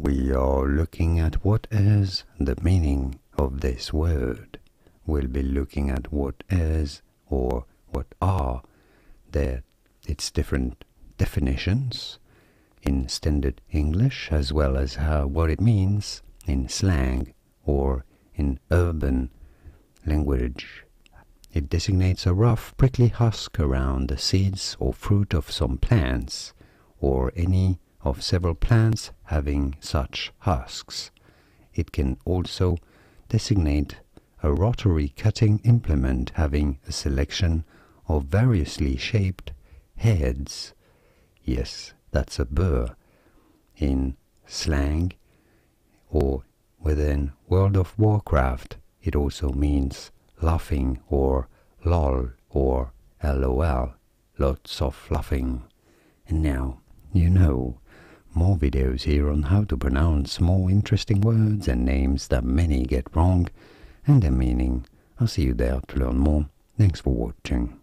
we are looking at what is the meaning of this word. We'll be looking at what is or what are its different definitions in standard English, as well as what it means in slang or in urban language. It designates a rough, prickly husk around the seeds or fruit of some plants, or any of several plants having such husks. It can also designate a rotary cutting implement having a selection of variously shaped heads. Yes, that's a bur in slang, or within World of Warcraft it also means laughing or lol or lol, lots of laughing. And now you know. More videos here on how to pronounce more interesting words and names that many get wrong and their meaning. I'll see you there to learn more. Thanks for watching.